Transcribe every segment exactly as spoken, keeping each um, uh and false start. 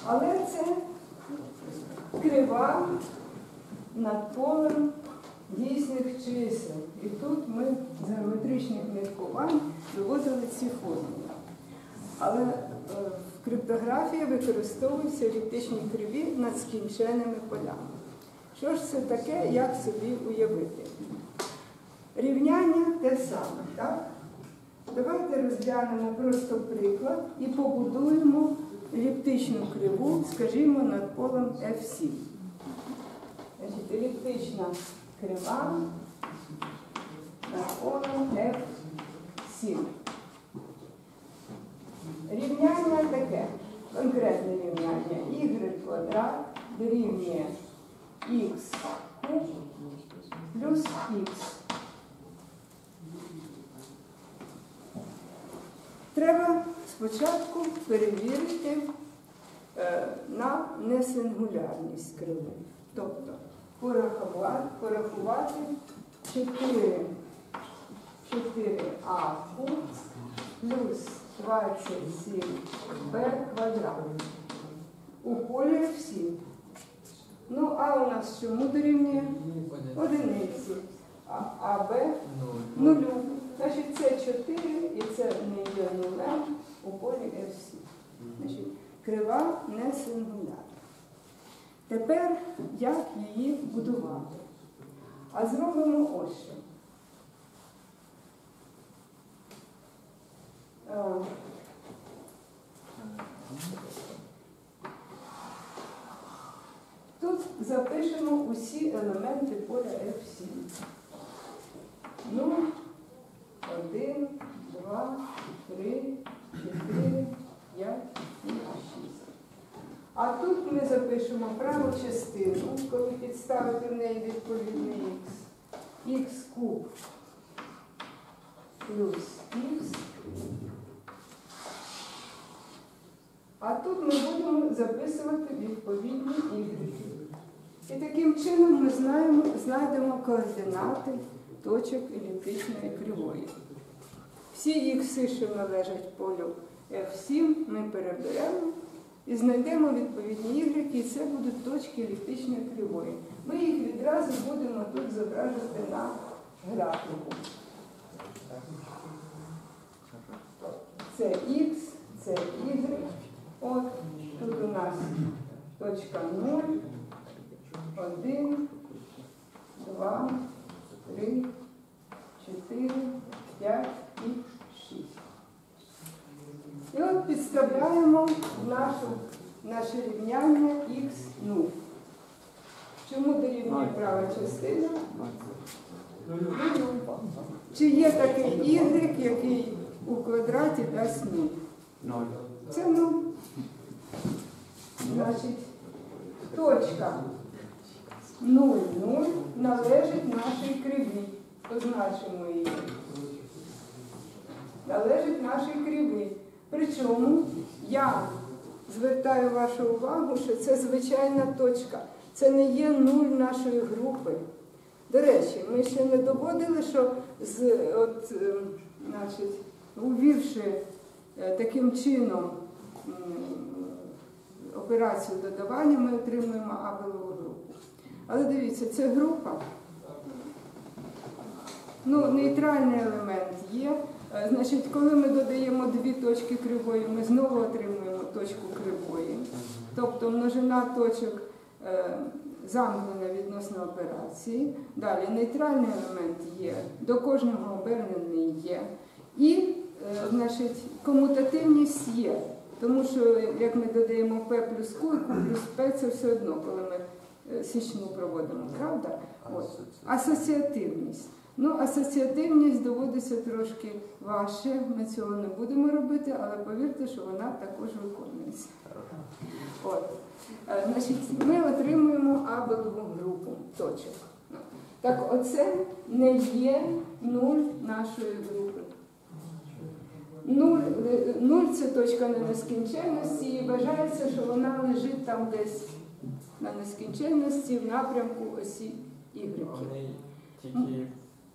Але це крива над полем дійсних чисел. І тут ми з геометричних міркувань виводили ці формули. Але е, в криптографії використовуються еліптичні криві над скінченими полями. Що ж це таке, як собі уявити? Рівняння те саме, так? Давайте розглянемо просто приклад і побудуємо еліптичну криву, скажімо, над полем еф сім. Значить, еліптична крива над полем еф сім. Рівняння таке, конкретне рівняння. Y квадрат дорівнює х куб плюс х. Треба спочатку перевірити е, на несингулярність криви. Тобто порахувати, порахувати чотири а куб плюс двадцять сім б квадрат у полі еф сім. Ну, а у нас чому дорівнює? Одиниці. А, а Б нулю. Значить, це чотири і це не є нулем у полі еф сім. Значить, крива не сингулярна. Тепер як її будувати? А зробимо ось що. Тут запишемо усі елементи поля еф сім. Ну, один, два, три, чотири, п'ять, шість. А тут ми запишемо праву частину, коли підставити в неї відповідний х. Х куб плюс х. А тут ми будемо записувати відповідні ігрики. І таким чином ми знаємо, знайдемо координати точок еліптичної кривої. Всі ікси, що належать полю еф сім, ми переберемо і знайдемо відповідні ігрики, і це будуть точки еліптичної кривої. Ми їх відразу будемо тут зображувати на графіку. Це х, це y. От, тут у нас точка нуль, один, два, три, чотири, п'ять і шість. І от підставляємо нашу, наше рівняння х нуль. Чому дорівнює права частина? Чи є такий y, який у квадраті дасть нуль? Це нуль. Значить, точка нуль нуль належить нашій криві. Позначимо її. Належить нашій криві. Причому я звертаю вашу увагу, що це звичайна точка. Це не є нуль нашої групи. До речі, ми ще не доводили, що з, от, значить, увівши таким чином операцію додавання, ми отримуємо абелову групу. Але дивіться, це група. Ну, нейтральний елемент є. Значить, коли ми додаємо дві точки кривої, ми знову отримуємо точку кривої. Тобто множина точок е, замкнена відносно операції. Далі, нейтральний елемент є, до кожного обернений є. І, е, значить, комутативність є. Тому що, як ми додаємо P плюс Q і Q плюс P, це все одно, коли ми січну проводимо, правда? От. Асоціативність. Ну, асоціативність доводиться трошки важче, ми цього не будемо робити, але повірте, що вона також виконується. От. Значить, ми отримуємо абелову групу точок. Так оце не є нуль нашої групи. Нуль, нуль – це точка на нескінченності, і вважається, що вона лежить там десь на нескінченності в напрямку осі Y. Тільки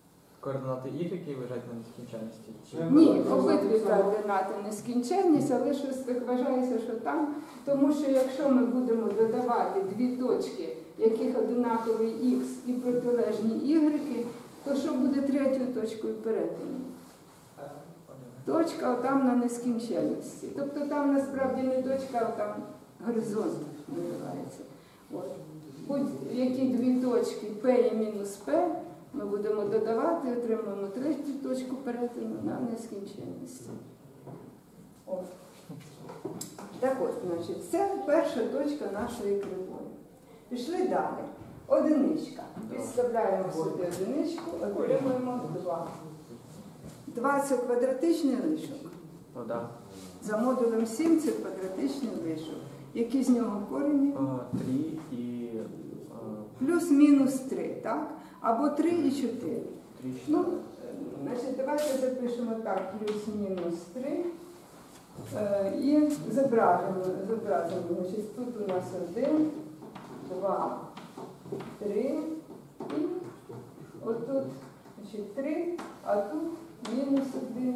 координати y, які лежать на нескінченності? Чи... Ні, обидві координати нескінченність, але щось так вважається, що там. Тому що якщо ми будемо додавати дві точки, яких одинаковий х і протилежні y, то що буде третьою точкою перетину? Точка отам на нескінченності. Тобто там насправді не точка, а там горизонт називається. От. Будь-які дві точки P і мінус P ми будемо додавати, отримаємо третю точку перетину на нескінченності. От. Так от, значить, це перша точка нашої кривої. Пішли далі. Одиничка. Підставляємо сюди одиничку, отримуємо два. два – це квадратичний лишок. О, да. За модулем сім це квадратичний лишок. Які з нього корені? три і... Плюс-мінус три, так? Або три і чотири. три, Ну, значить, давайте запишемо так, плюс-мінус три. Е, і зображимо, зобразимо. Значить, тут у нас один, два, три і отут, значить, три, а тут мінус один,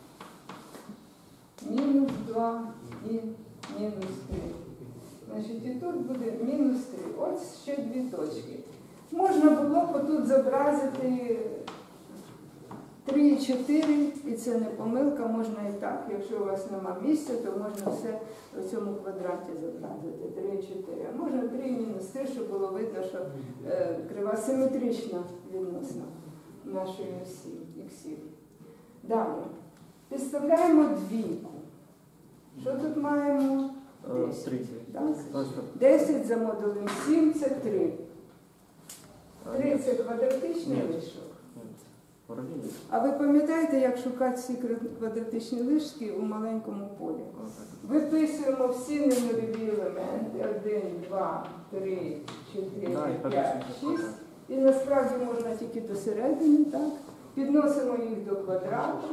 мінус два і мінус три. Значить, і тут буде мінус три. Ось ще дві точки. Можна було б тут зобразити три і чотири, і це не помилка, можна і так. Якщо у вас нема місця, то можна все в цьому квадраті зобразити. три і чотири. А можна три і мінус три, щоб було видно, що е, крива симетрична відносно нашої осі, іксів. Далі. Підставляємо двійку. Що тут маємо? десять. десять за модулем сім – це три. три – це квадратичний лишок. А ви пам'ятаєте, як шукати всі квадратичні лишки у маленькому полі? Виписуємо всі ненульові елементи. один, два, три, чотири, п'ять, шість. І насправді можна тільки до середини, так? Підносимо їх до квадрату.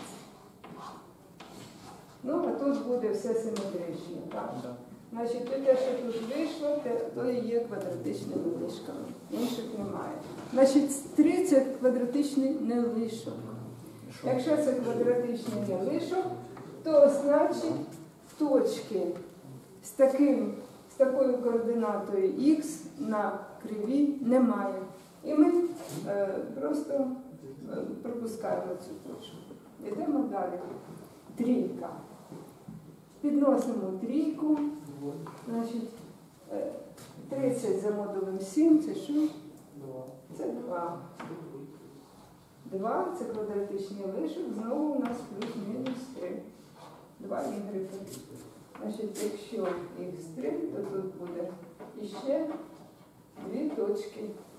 Ну, а тут буде все симетрично, так? Значить, те, що тут вийшло, то і є квадратичними лишками. Інших немає. Значить, три – це квадратичний нелишок. Якщо це квадратичний нелишок, то значить точки з, таким, з такою координатою х на кривій немає. І ми е, просто е, пропускаємо цю точку. Йдемо далі. Трійка. Підносимо трійку. Значить, тридцять за модулем сім, це що? Це два. два – це квадратичний лишок, знову у нас плюс-мінус три. два y. Значить, якщо х три, то тут буде іще дві точки.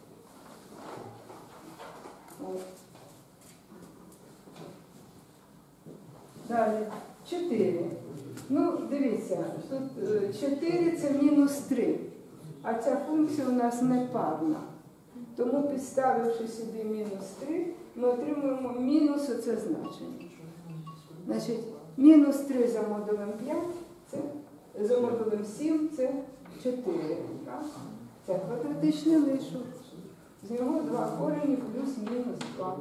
От. Далі. чотири. Ну, дивіться, тут чотири – це мінус три, а ця функція у нас не парна. Тому, підставивши сюди мінус три, ми отримуємо мінус оце значення. Значить, мінус три за модулем п'ять, це, за модулем сім – це чотири. Так? Це квадратичний лишок. З нього два корені плюс-мінус два.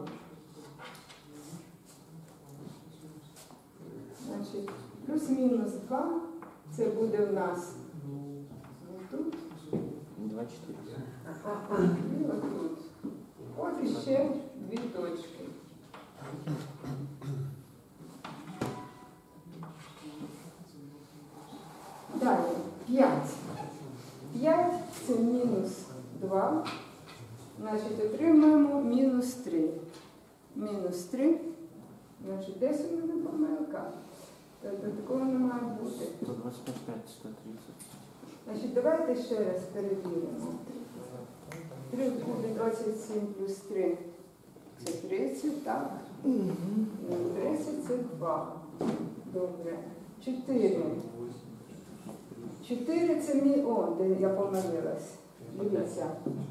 Значить, плюс-мінус два, це буде в нас тут. два, чотири. І отут. От іще дві точки. Далі, п'ять. п'ять – це мінус два. Значить, отримуємо мінус три. Мінус три. Значить, десь у мене помилка. Тобто такого не має бути. сто двадцять п'ять, сто тридцять. Значить, давайте ще раз перевіримо. три буде двадцять сім плюс три. Це тридцять, так? тридцять це два. Добре. чотири. чотири це мій... О, де я помилилась. Дивіться.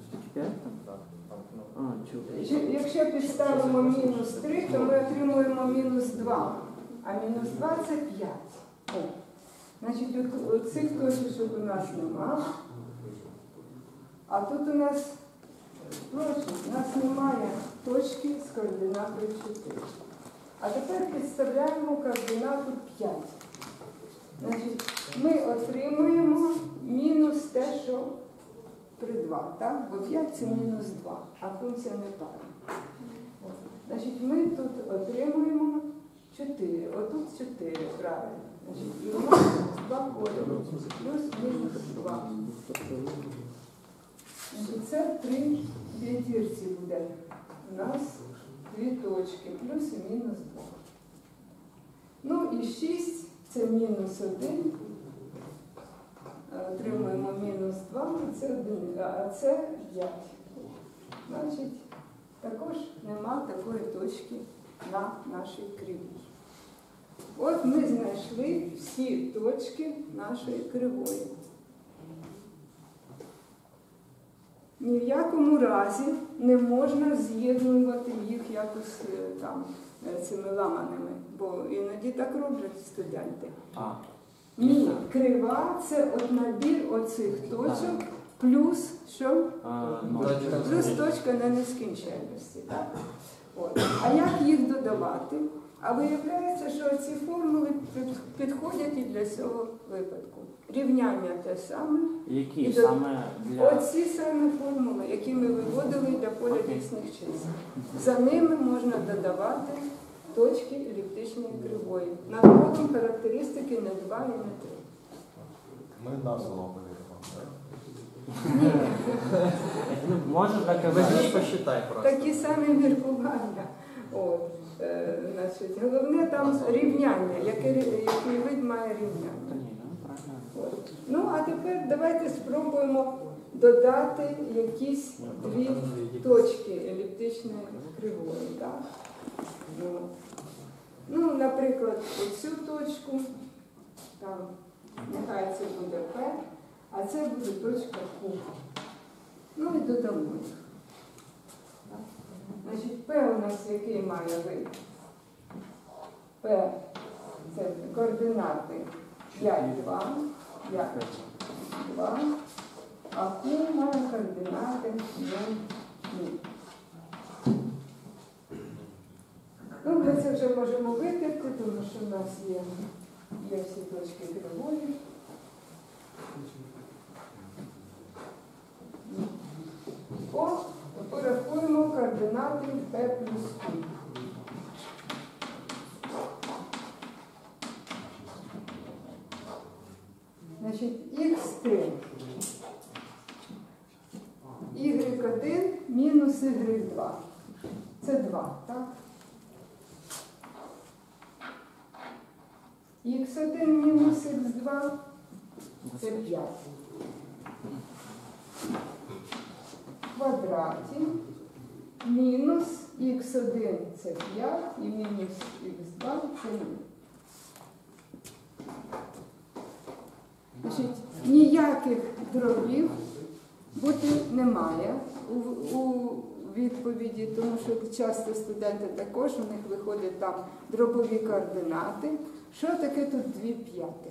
Якщо підставимо мінус три, то ми отримуємо мінус два. А мінус два – це п'ять. О. Значить, от цих точок у нас нема. А тут у нас, прошу, у нас немає точки з координатою чотири. А тепер підставляємо координату п'ять. Значить, ми отримуємо мінус те, що при два, так? Бо п'ять це мінус два, а функція не пара. Значить, ми тут отримуємо чотири. Отут чотири, правильно. Значить, і у нас два кольори. Плюс мінус два. Значить, це три п'ятірці буде. У нас дві точки, плюс і мінус два. Ну і шість це мінус один. Отримуємо мінус два, це один, а це п'ять. Значить, також нема такої точки на нашій кривій. От ми знайшли всі точки нашої кривої. Ні в якому разі не можна з'єднувати їх якось там цими ламаними, бо іноді так роблять студенти. А. Ні, крива – це от набір оцих точок плюс що? А, ну, Плюс точка на нескінченності. Так? От. А як їх додавати? А виявляється, що ці формули підходять і для цього випадку. Рівняння те саме. Які І до- саме для... Оці саме формули, які ми виводили для поля дійсних чисел. За ними можна додавати точки еліптичної кривої. Надходом характеристики не два і не три. Ми на слово повіримо, так? Ні, Ну, може таке Візьми, бути. посчитай просто. такі самі міркування. От, е, значить, головне там рівняння, яке, який вид має Та рівняння. ні, ну, правильно. От. Ну, а тепер давайте спробуємо додати якісь дві точки еліптичної кривої. Так? Ну, ну, наприклад, оцю точку, там, нехай це буде П, а це буде точка Q. Ну і додамо їх. Так? Значить, П у нас який має вид? П це координати п'ять, два, п'ять, два, а Q має координати нуль, нуль. Ну, ми це вже можемо витерти, тому що в нас є, є всі точки кривої. О, порахуємо координати P плюс Q. Значить, х три. y один мінус y два. Це два, так? х один мінус х два це п'ять. В квадраті мінус х один це п'ять і мінус х два це нуль. Значить, ніяких дробів бути немає у, у відповіді, тому що часто студенти також, у них виходять там дробові координати. Що таке тут дві п'ятих?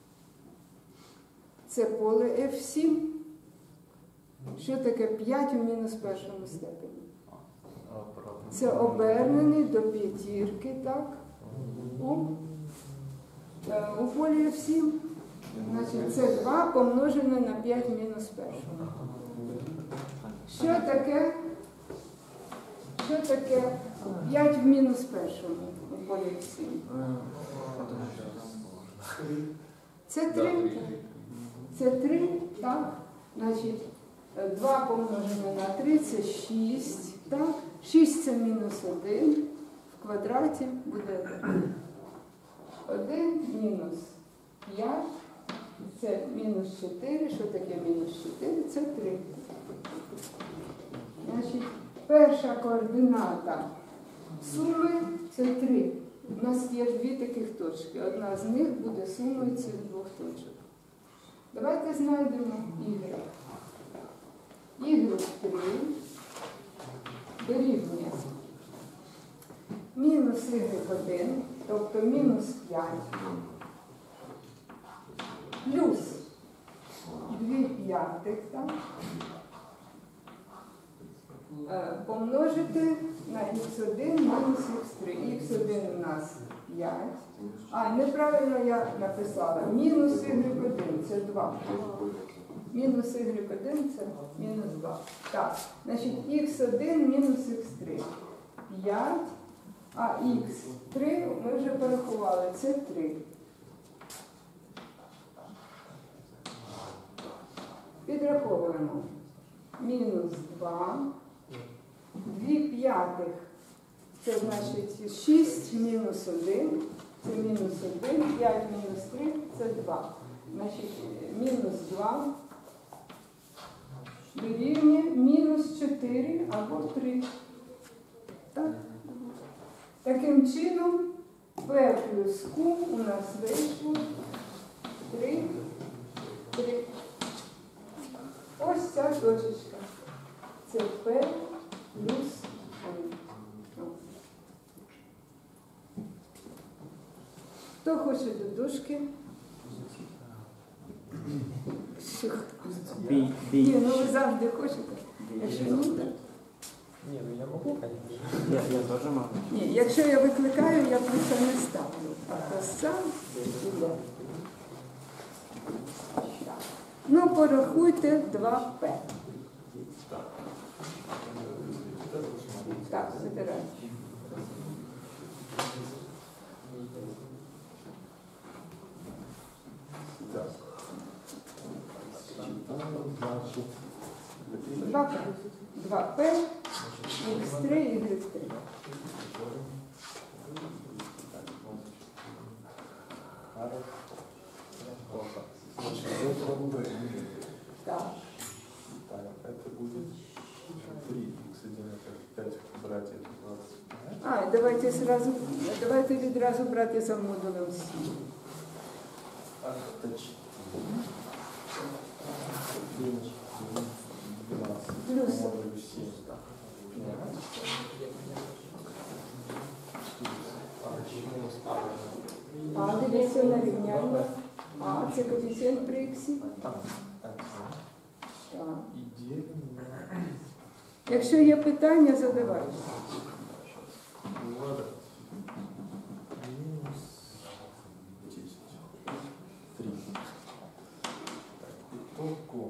Це поле еф сім. Що таке п'ять у мінус першому степені? Це обернений до п'ятірки, так? У, е, у полі еф сім. Значить, це два помножене на п'ять мінус першого. Що таке? Що таке п'ять в мінус першому у полі еф сім? Це три. Це три, так? Значить, два помножене на три – це шість, так? шість – це мінус один, в квадраті буде один мінус п'ять, це мінус чотири, що таке мінус чотири? Це три. Значить, перша координата суми – це три. У нас є дві таких точки, одна з них буде сумою цих двох точок. Давайте знайдемо y. y три дорівнює мінус y один, тобто мінус п'ять, плюс дві п'ятих, так? е, помножити на х один мінус х три. х один у нас п'ять. А, неправильно я написала. Мінус y один це два. Мінус y один це мінус два. Так, значить х один мінус х три. п'ять. А х три ми вже порахували. Це три. Підраховуємо. Мінус два. дві п'ятих. Це значить шість мінус один. Це мінус один. п'ять мінус три. Це два. Значить, мінус два дорівнює мінус чотири або три. Так? Таким чином, P плюс Q у нас вийшло три, три. Ось ця точечка. Це P плюс Q. Хто хоче до дужки? Бі, бі. Ні, ну ви завжди хочете. Якщо ні, так. Не, ну я могу, конечно. Я, я теж можу. Ні, якщо я викликаю, я просто не ставлю. А то сам іде. Ну, порахуйте два П. Так, забирай. Так. Значит, два П. два П, х три, y три. Значит, это будет. Так. Так, это будет три х один, это пять в квадрате, это двадцать. А, давайте сразу, давайте відразу брати за модулем сім. Ах, это четыре. двенадцать. Плюс. Модуль семь. А, дивіться на рівняння. А, це коефіцієнт при х. Так. И девять. Якщо є питання, задавайте. Ладно. Минус десять. Три. Так, итого.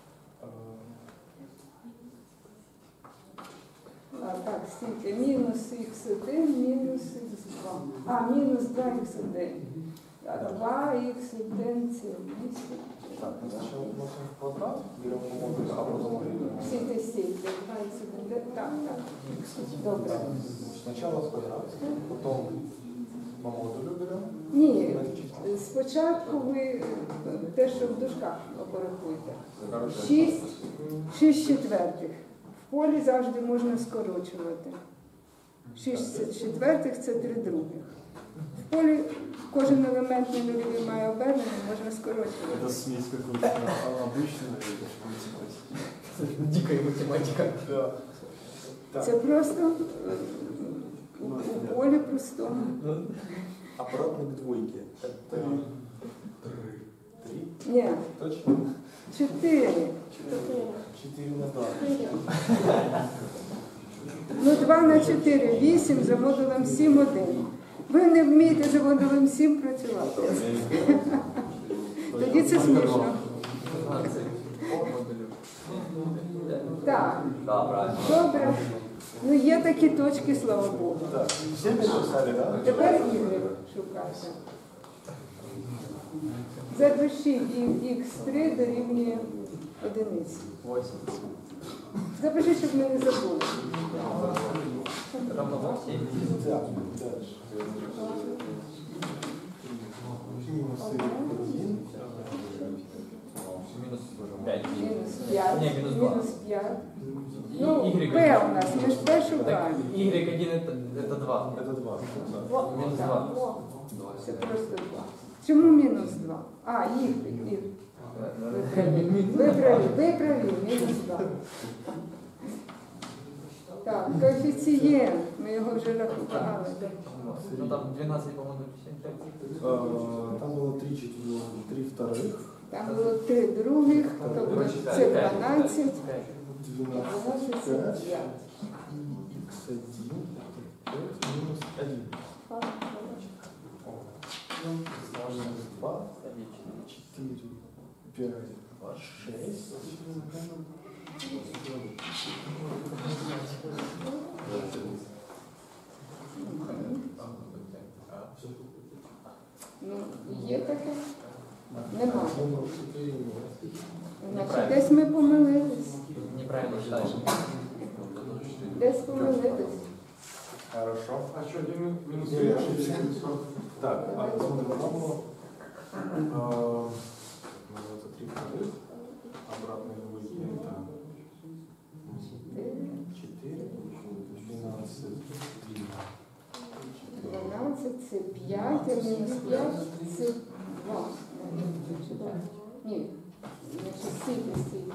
А, так, стільки. Мінус х один, мінус х два. А, мінус два х один. А два х один це вісім. Так, мы сначала вносим в квадрат, берем по модулю, а потом Стійте, стійте. два х один. Так, так. Добре. сначала в квадрат, потом по модулю берем. Ні, спочатку ви те, що в дужках порахуйте. шість, шість четвертих. В полі завжди можна скорочувати. шість четвертих – це три других. В полі кожен елемент на нульові має обернення, можна скорочувати. Это смесь какой-то обычный, математика. Дикая математика. Да. Так, Це просто е, у, у полі простому. обратно к двойке. Это три. Ні, Точно? чотири. Четыре на два. Ну, два на чотири, вісім, за модулем сім, один. Ви не вмієте за модулем сім працювати. Тоді це смішно. Так, Да, правильно. добре. Ну, є такі точки, слава Богу. Так, все написали, да? Тепер ігри шукайте. Запишіть х три дорівнює одиниці. восемь. Запишіть, щоб ми не забули. Равно восемь. Так, дальше. Минус один. Минус пять. Мінус п'ять. Ні, мінус два. Мінус п'ять. Ну, Y П у нас, ми ж П Так, шукаємо. Y один это, это два. Это два. Минус Так. два. Це просто два. Чому мінус два? А, їх, їх. Ви праві, ви праві, ви праві, мінус два. Так, коефіцієнт, ми його вже рахували. Ну там двенадцать, по-моему, семь. Э, Там было три, четвер- три вторых Там було три других, тобто це дванадцять. двенадцать, пять, х один, пять минус один. Сложно два, четыре, пять, шесть. Ну, є таке? Нема. Значить, десь ми помилились. Неправильно считаешь. Десь помилились. Хорошо. А что, один минус Не, три? я ошибся. Так, а посмотрим формулу. двадцать три вторых. Обратный выкинь. четыре, двенадцать, три. дванадцять це п'ять, а мінус п'ять це два. Ні, значить, стільки, стільки.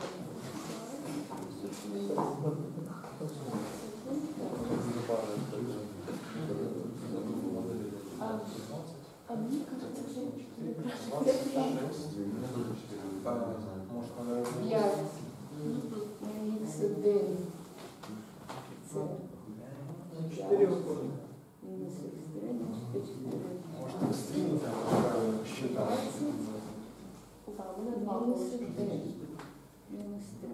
П'ять. Х один. Це Четыре выходит. мінус х три, значить, чотири. Может, быстрее там считать. Мінус один. Мінус три.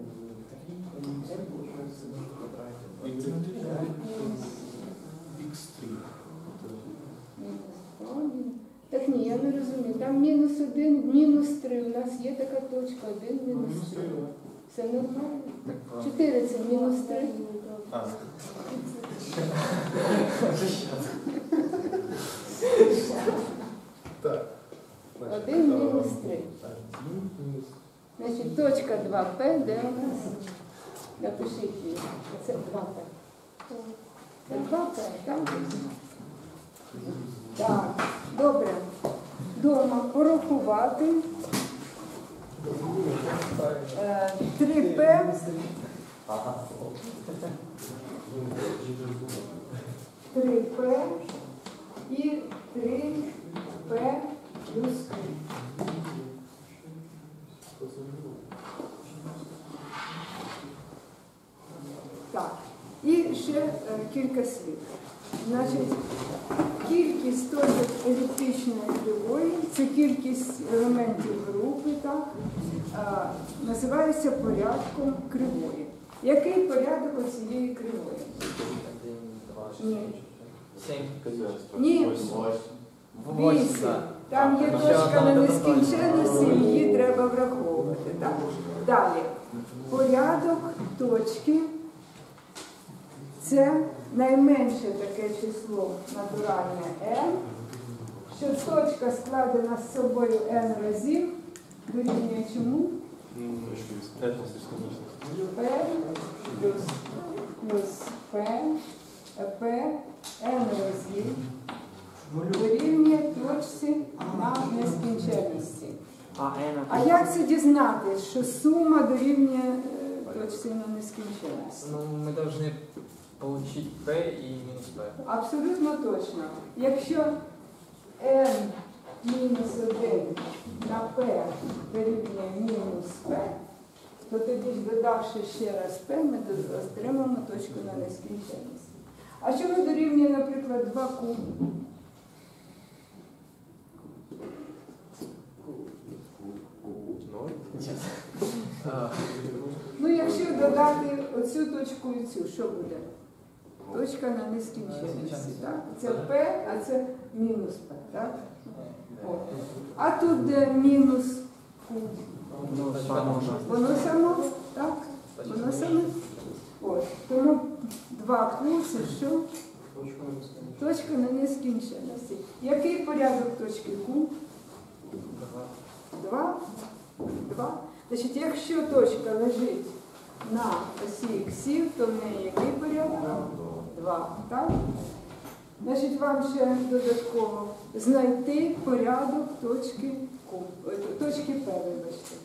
х три. Мінус один. Так ні, я не розумію. Там мінус один, мінус три. У нас є така точка. Один, мінус три. Все нормально? Чотири це мінус три. А, так. Один мінус три. Один минус. Значить, точка два пе, де у нас? Напишіть її. Це два пе. Це два пе, так? Так, добре. Дома порахувати. Е, три пе. три пе і три пе плюс три. Так, і ще е, кілька слів. Значить, кількість точок еліптичної кривої, це кількість елементів групи, так, е, називається порядком кривої. Який порядок оцієї кривої? Один, два, Ні. семь. Ні. Восемь, Вісім. да. Там є А, точка ще на одна нескінченності, додатково. її треба враховувати. Так? Далі. Порядок точки – це найменше таке число натуральне n, що точка складена з собою n разів, дорівнює чому? Пять на бесконечность. P плюс, плюс P, P, n разів, дорівнює точці на нескінченності. А N А як це дізнатися, що сума дорівнює е, точці на нескінченності? Ну, мы должны получить P и минус P. Абсолютно точно. Якщо n мінус один на p дорівнює мінус p, то тоді ж додавши ще раз p, ми отримаємо точку на нескінченності. А чому дорівнює, наприклад, два куб? А, Ну, якщо додати оцю точку і цю, що буде? Точка на нескінченності, так? Це P, а це мінус P, так? О. А тут де мінус Q? ну, само. Воно само, так? Воно саме. От. Тому два Q – це що? Точка на нескінченності. Який порядок точки Q? Два. Два. Значить, якщо точка лежить на осі іксів, то в неї який порядок? Два. Так? Значить, вам ще додатково знайти порядок точки Q, ой, точки P, вибачте.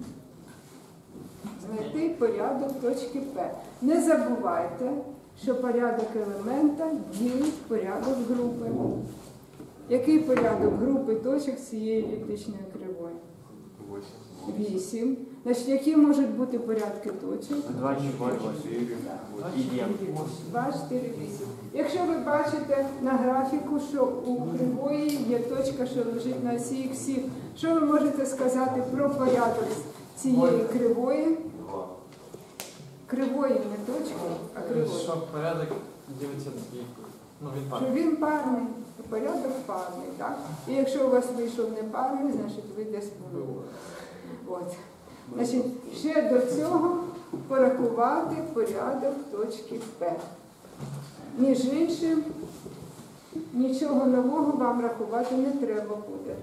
Знайти порядок точки P. Не забувайте, що порядок елемента ділить порядок групи. Який порядок групи точок цієї еліптичної кривої? Восемь. вісім. Значить, які можуть бути порядки точок? Два, четыре, и М. два, чотири, вісім. Якщо ви бачите на графіку, що у кривої є точка, що лежить на осі іксів, що ви можете сказати про порядок цієї кривої? Кривої, не точки, а кривої. Що порядок дивиться дві. Ну, він Що парний. він парний, порядок парний, так? І якщо у вас вийшов не парний, значить ви десь помилили. От. Значить, ще до цього порахувати порядок точки П. Між іншим, нічого нового вам рахувати не треба буде.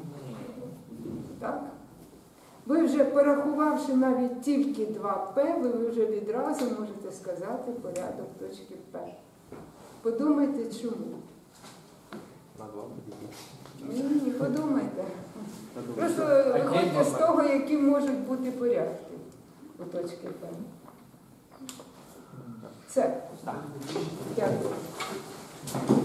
Так? Ви вже порахувавши навіть тільки два П, ви вже відразу можете сказати порядок точки П. Подумайте, чому. На два Ні, ні, подумайте. Просто А виходьте є з того, які можуть бути порядки у точки П. Все. Дякую.